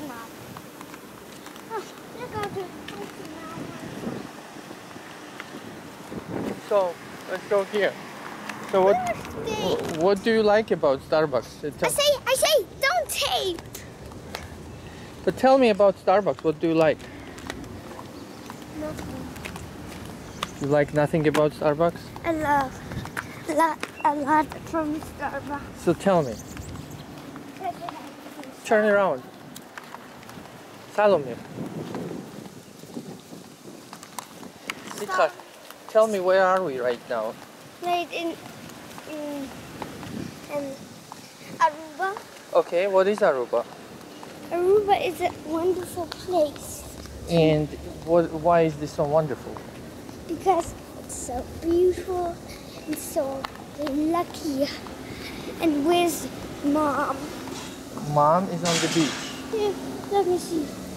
not. Oh, look at the So let's go here. So what do you like about Starbucks? I say, don't tape. But tell me about Starbucks. What do you like? Nothing. You like nothing about Starbucks? I love a lot from Starbucks. So tell me. Turn around. Salome. Sweetheart, tell me, where are we right now? Right in Aruba. Okay, what is Aruba? Aruba is a wonderful place. And why is this so wonderful? Because it's so beautiful and so lucky. And where's Mom? Mom is on the beach. Here, let me see.